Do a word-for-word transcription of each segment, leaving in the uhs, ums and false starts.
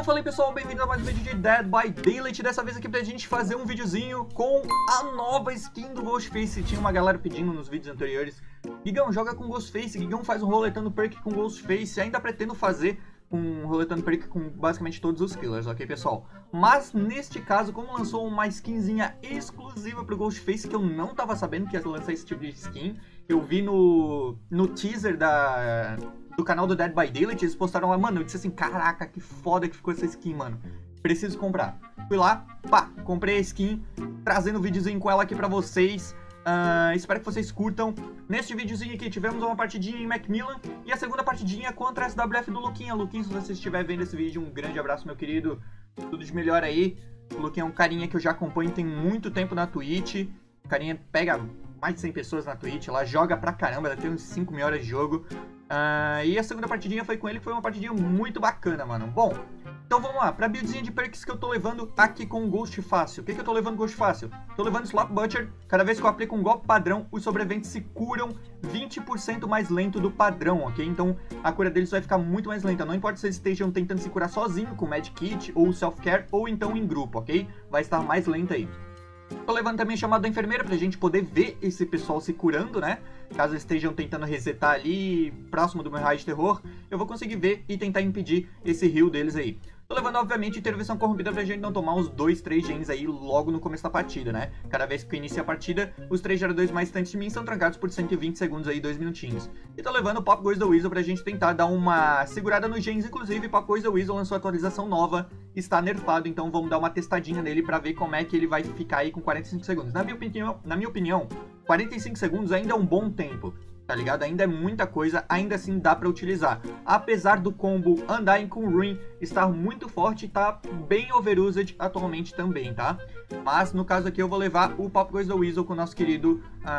Eu falei, pessoal, bem-vindo a mais um vídeo de Dead by Daylight. Dessa vez aqui pra gente fazer um videozinho com a nova skin do Ghostface. Tinha uma galera pedindo nos vídeos anteriores: Gigão, joga com Ghostface, Gigão faz um roletando perk com Ghostface. Ainda pretendo fazer um roletando perk com basicamente todos os killers, ok, pessoal? Mas neste caso, como lançou uma skinzinha exclusiva pro Ghostface, que eu não tava sabendo que ia lançar esse tipo de skin, eu vi no, no teaser da... do canal do Dead by Daylight, eles postaram lá, mano, eu disse assim, caraca, que foda que ficou essa skin, mano. Preciso comprar. Fui lá, pá, comprei a skin, trazendo um videozinho com ela aqui pra vocês. Uh, espero que vocês curtam. Neste videozinho aqui tivemos uma partidinha em Macmillan e a segunda partidinha contra a S W F do Luquinha. Luquinha, se você estiver vendo esse vídeo, um grande abraço, meu querido. Tudo de melhor aí. O Luquinha é um carinha que eu já acompanho tem muito tempo na Twitch. O carinha pega mais de cem pessoas na Twitch, ela joga pra caramba, ela tem uns cinco mil horas de jogo. Uh, e a segunda partidinha foi com ele, que foi uma partidinha muito bacana, mano. Bom, então vamos lá, pra buildzinha de perks que eu tô levando aqui com o Ghost Fácil. O que que eu tô levando Ghost Fácil? Tô levando Slop Butcher. Cada vez que eu aplico um golpe padrão, os sobreviventes se curam vinte por cento mais lento do padrão, ok? Então a cura deles vai ficar muito mais lenta. Não importa se eles estejam tentando se curar sozinho com Magic Kit ou Self-Care, ou então em grupo, ok? Vai estar mais lenta aí. Tô levando também a chamada da enfermeira pra gente poder ver esse pessoal se curando, né? Caso eles estejam tentando resetar ali, próximo do meu raio de terror, eu vou conseguir ver e tentar impedir esse heal deles aí. Tô levando, obviamente, intervenção corrompida pra gente não tomar uns dois, três gens aí logo no começo da partida, né? Cada vez que eu inicio a partida, os três geradores mais distantes de mim são trancados por cento e vinte segundos aí, dois minutinhos. E tô levando o Pop Goes the Weasel pra gente tentar dar uma segurada nos gens, inclusive Pop Goes the Weasel lançou atualização nova, está nerfado, então vamos dar uma testadinha nele pra ver como é que ele vai ficar aí com quarenta e cinco segundos. Na minha opinião, na minha opinião, quarenta e cinco segundos ainda é um bom tempo. Tá ligado? Ainda é muita coisa, ainda assim dá pra utilizar. Apesar do combo Undying com Ruin estar muito forte, tá bem overused atualmente também, tá? Mas no caso aqui eu vou levar o Pop Goes the Weasel com o nosso querido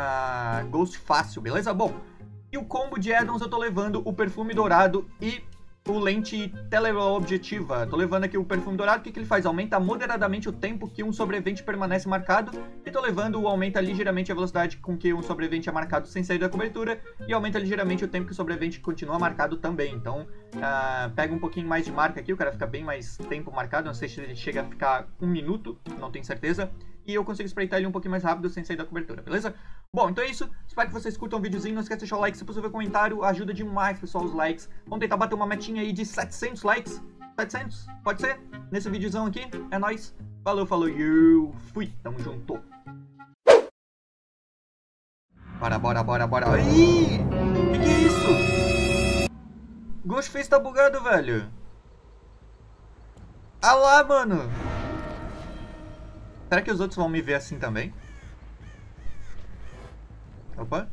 uh, Ghost Fácil, beleza? Bom, e o combo de addons eu tô levando o Perfume Dourado e o Lente Teleobjetiva. Tô levando aqui o Perfume Dourado, o que, que ele faz? Aumenta moderadamente o tempo que um sobrevivente permanece marcado. E tô levando o aumenta ligeiramente a velocidade com que um sobrevivente é marcado sem sair da cobertura. E aumenta ligeiramente o tempo que o sobrevivente continua marcado também. Então, uh, pega um pouquinho mais de marca aqui, o cara fica bem mais tempo marcado. Não sei se ele chega a ficar um minuto, não tenho certeza. E eu consigo espreitar ele um pouquinho mais rápido sem sair da cobertura, beleza? Bom, então é isso. Espero que vocês curtam o videozinho. Não esqueça de deixar o like, se possível, comentário. Ajuda demais, pessoal, os likes. Vamos tentar bater uma metinha aí de setecentos likes. setecentos? Pode ser? Nesse videozão aqui. É nóis. Falou, falou. Eu fui. Tamo junto. Bora, bora, bora, bora. Ih! Que que é isso? Ghostface tá bugado, velho. Ah lá, mano. Será que os outros vão me ver assim também? Opa.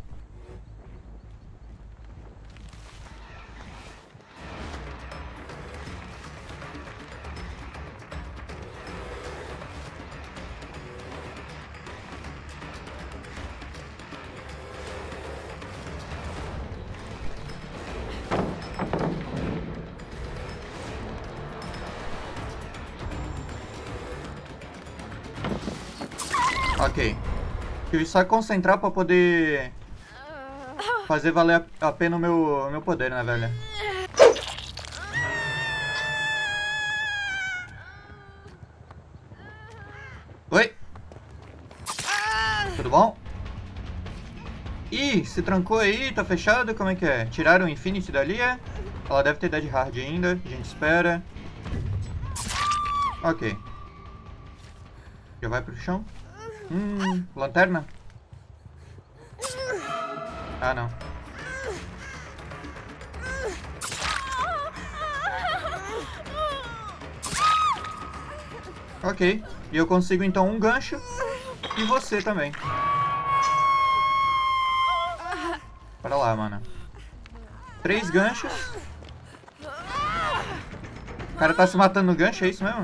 Ok. Tive só concentrar pra poder fazer valer a pena o meu, meu poder, né, velho? Oi? Tudo bom? Ih, se trancou aí, tá fechado? Como é que é? Tiraram o Infinity dali, é? Ela deve ter Dead Hard ainda, a gente espera. Ok. Já vai pro chão? Hum, lanterna? Ah, não. Ok. E eu consigo então um gancho. E você também. Bora lá, mano. Três ganchos. O cara tá se matando no gancho, é isso mesmo?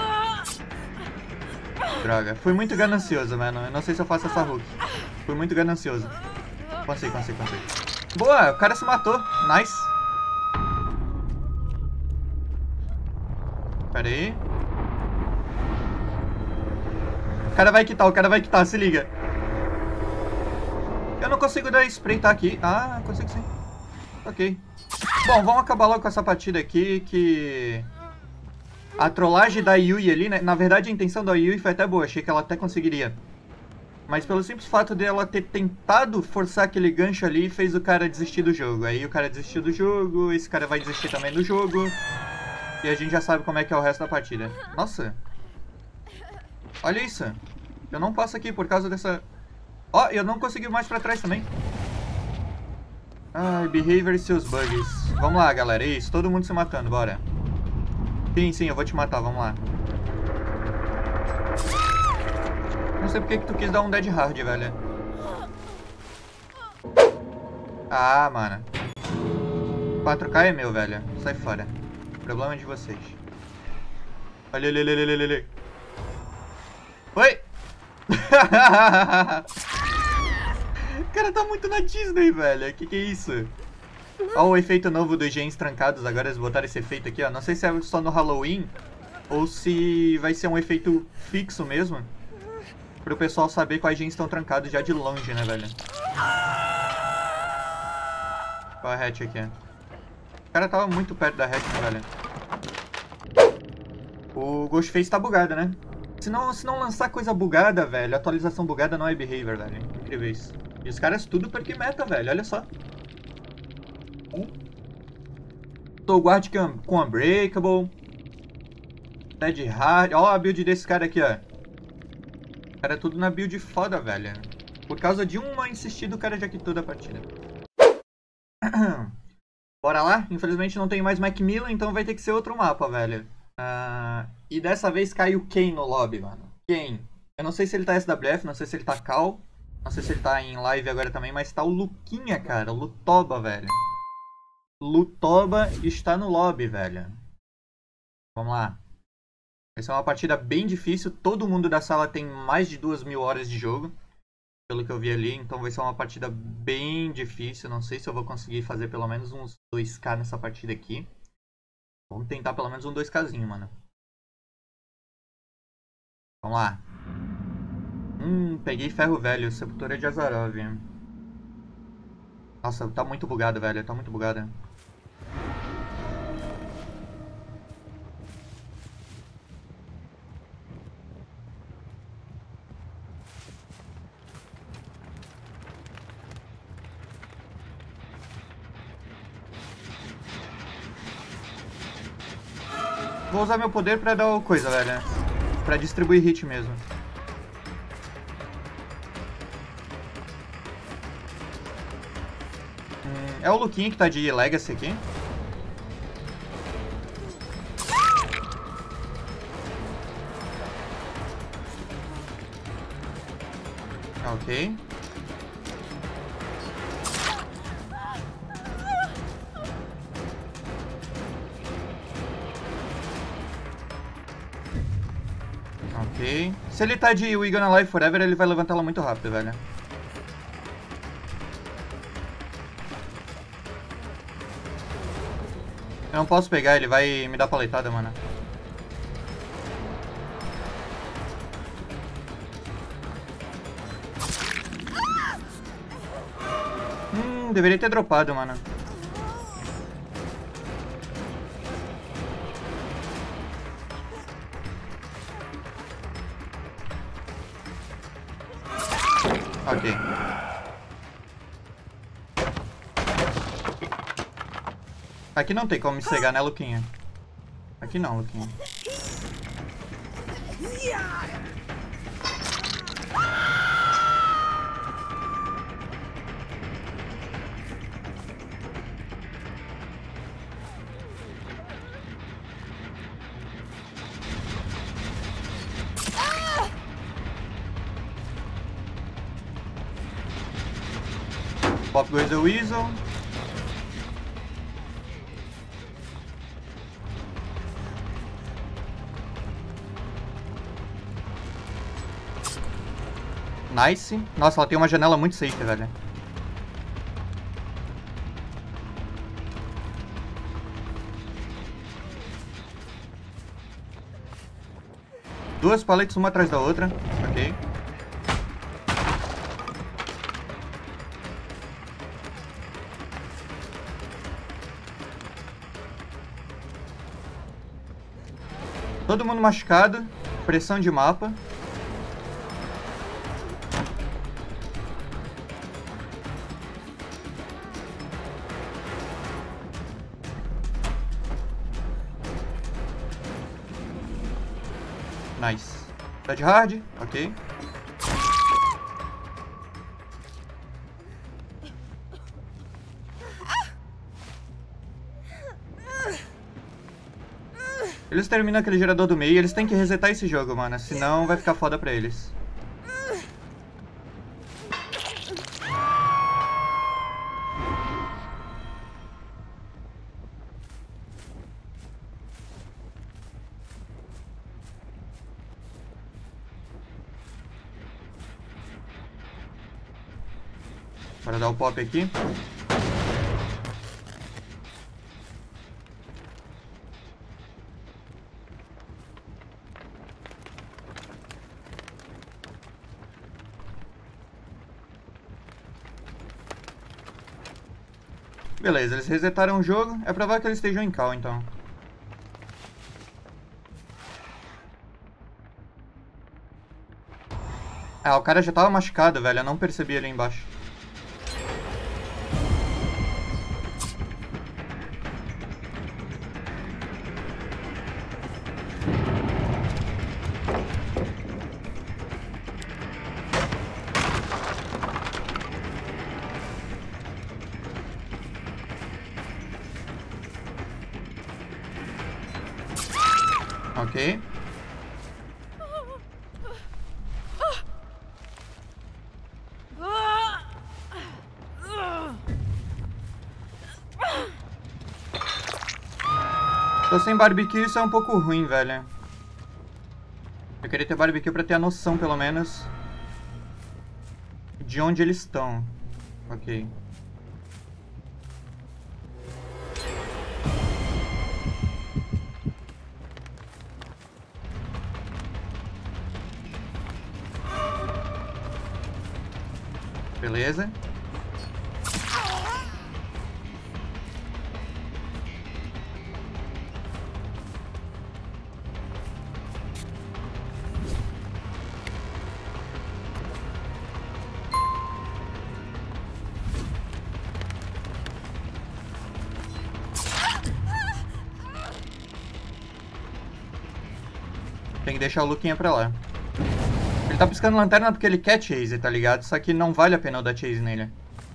Droga, fui muito ganancioso, mano. Eu não sei se eu faço essa hook. Fui muito ganancioso. Consigo, consigo, consigo. Boa, o cara se matou. Nice. Pera aí. O cara vai quitar, o cara vai quitar, se liga. Eu não consigo dar spray, tá aqui. Ah, consigo sim. Ok. Bom, vamos acabar logo com essa partida aqui, que... A trollagem da Yui ali, né? Na verdade a intenção da Yui foi até boa, achei que ela até conseguiria. Mas pelo simples fato dela ter tentado forçar aquele gancho ali, fez o cara desistir do jogo. Aí o cara desistiu do jogo, esse cara vai desistir também do jogo. E a gente já sabe como é que é o resto da partida. Nossa! Olha isso! Eu não passo aqui por causa dessa... Ó, oh, eu não consegui mais pra trás também. Ai, behavior e seus bugs. Vamos lá, galera. Isso, todo mundo se matando, bora. Sim, sim, eu vou te matar, vamos lá. Não sei porque que tu quis dar um dead hard, velho. Ah, mano. quatro K é meu, velho. Sai fora. Problema de vocês. Olha, olha, olha, olha, olha. Oi! O cara tá muito na Disney, velho. Que que é isso? Ó o efeito novo dos gens trancados. Agora eles botaram esse efeito aqui, ó. Não sei se é só no Halloween ou se vai ser um efeito fixo mesmo. Pro pessoal saber quais gens estão trancados já de longe, né, velho? Qual a hatch aqui? O cara tava muito perto da hatch, né, velho? O Ghostface tá bugado, né? Se não, se não lançar coisa bugada, velho, atualização bugada não é behavior, velho. Incrível isso. E os caras tudo porque meta, velho. Olha só. Tô guard com Unbreakable. Dead Hard. Ó a build desse cara aqui, ó. O cara é tudo na build foda, velho. Por causa de uma insistida, o cara já quitou da partida. Bora lá? Infelizmente não tem mais Macmillan, então vai ter que ser outro mapa, velho. Uh, e dessa vez caiu quem no lobby, mano? Quem? Eu não sei se ele tá S W F, não sei se ele tá Cal. Não sei se ele tá em live agora também, mas tá o Luquinha, cara. O Lutoba, velho. Lutoba está no lobby, velho. Vamos lá. Essa é uma partida bem difícil. Todo mundo da sala tem mais de duas mil horas de jogo. Pelo que eu vi ali. Então vai ser uma partida bem difícil. Não sei se eu vou conseguir fazer pelo menos uns dois K nessa partida aqui. Vamos tentar pelo menos um dois Kzinho, mano. Vamos lá. Hum, peguei ferro velho. Sepultura de Azarov. Nossa, tá muito bugado, velho. Tá muito bugado. Vou usar meu poder pra dar coisa, velho. Pra distribuir hit mesmo. Hum, é o Luquinha que tá de Legacy aqui. Ok. Ok. Se ele tá de We Gonna Live Forever, ele vai levantar ela muito rápido, velho. Eu não posso pegar, ele vai me dar paletada, mano. Hum, deveria ter dropado, mano. Ok. Aqui não tem como me cegar, né, Luquinha? Aqui não, Luquinha. Pop goes the Weasel. Nice. Nossa, ela tem uma janela muito safe, velho. Duas paletes uma atrás da outra. Ok. Todo mundo machucado. Pressão de mapa. Nice. Dead hard, ok. Eles terminam aquele gerador do meio e eles têm que resetar esse jogo, mano. Senão vai ficar foda pra eles. Bora dar o pop aqui. Beleza, eles resetaram o jogo. É provável que eles estejam em cal, então. Ah, o cara já tava machucado, velho. Eu não percebi ele embaixo. Ok. Tô sem barbecue, isso é um pouco ruim, velho. Eu queria ter barbecue pra ter a noção, pelo menos, de onde eles estão. Ok. Beleza. Tem que deixar o Luquinha pra lá. Ele tá piscando lanterna porque ele quer chase, tá ligado? Só que não vale a pena eu dar chase nele.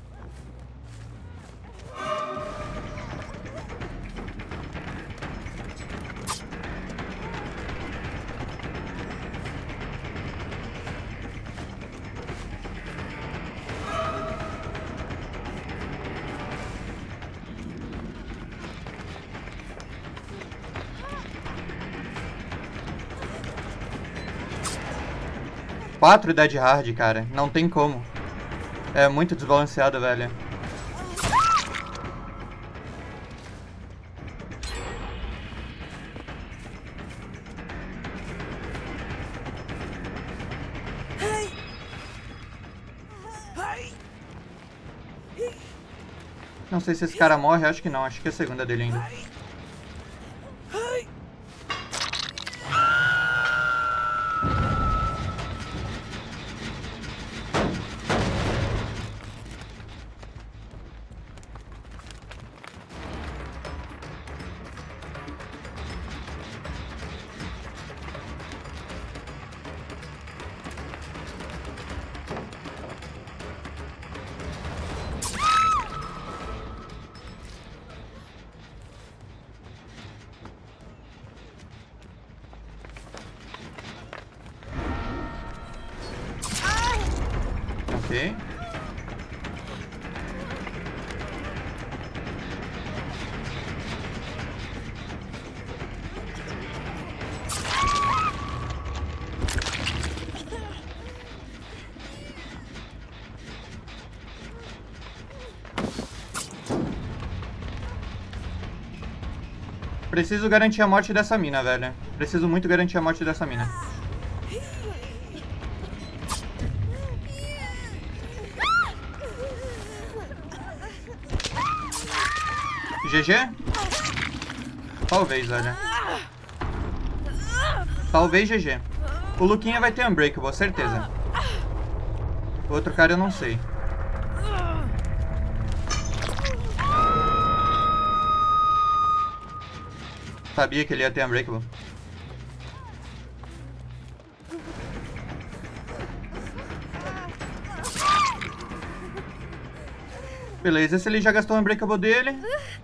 quatro Dead Hard, cara. Não tem como. É muito desbalanceado, velho. Não sei se esse cara morre, acho que não. Acho que é a segunda dele ainda. Ok. Preciso garantir a morte dessa mina, velho. Preciso muito garantir a morte dessa mina. G G? Talvez, velho. Talvez G G. O Luquinha vai ter Unbreakable, certeza. O outro cara eu não sei. Sabia que ele ia ter Unbreakable. Beleza, esse ele já gastou o Unbreakable dele.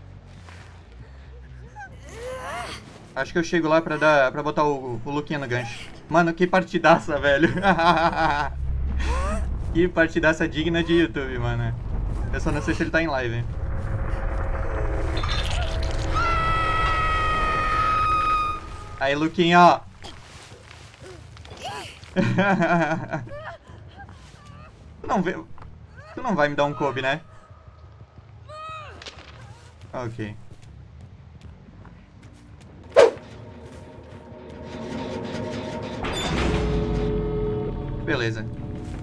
Acho que eu chego lá pra, dar, pra botar o, o Luquinha no gancho. Mano, que partidaça, velho. Que partidaça digna de YouTube, mano. Eu só não sei se ele tá em live. Aí, Luquinha, ó. Tu não vê... Tu não vai me dar um Kobe, né? Ok. Beleza.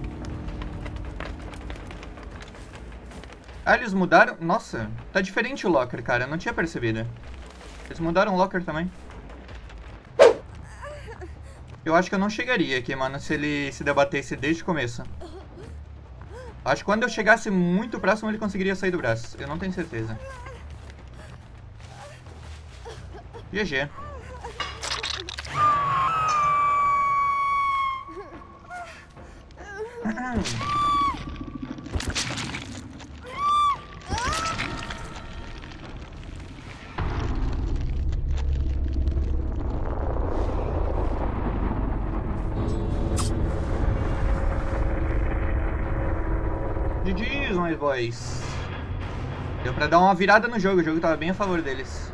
Ah, eles mudaram... Nossa, tá diferente o locker, cara. Eu não tinha percebido. Eles mudaram o locker também. Eu acho que eu não chegaria aqui, mano, se ele se debatesse desde o começo. Acho que quando eu chegasse muito próximo, ele conseguiria sair do braço. Eu não tenho certeza. G G. G G's, my boys. Deu pra dar uma virada no jogo, o jogo tava bem a favor deles.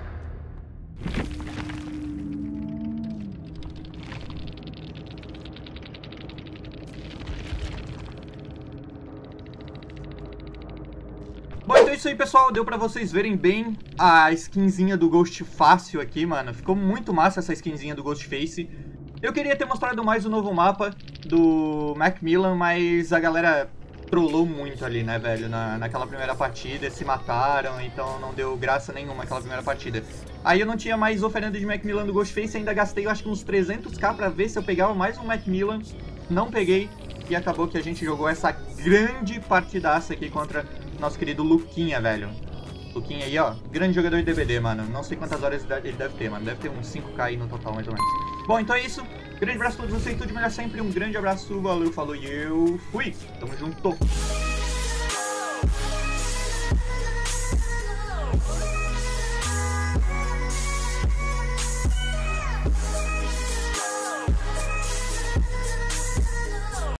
Bom, então é isso aí, pessoal. Deu pra vocês verem bem a skinzinha do Ghost fácil aqui, mano. Ficou muito massa essa skinzinha do Ghostface. Eu queria ter mostrado mais o novo mapa do Macmillan, mas a galera trollou muito ali, né, velho, na, naquela primeira partida, se mataram, então não deu graça nenhuma aquela primeira partida. Aí eu não tinha mais oferenda de Macmillan do Ghostface, ainda gastei, eu acho que uns trezentos k pra ver se eu pegava mais um Macmillan, não peguei, e acabou que a gente jogou essa grande partidaça aqui contra nosso querido Luquinha, velho. Luquinha aí, ó, grande jogador de D B D, mano, não sei quantas horas ele deve ter, mano, deve ter uns cinco k aí no total, mais ou menos. Bom, então é isso. Grande abraço a todos vocês, tudo de melhor sempre, um grande abraço, valeu, falou e eu fui. Tamo junto.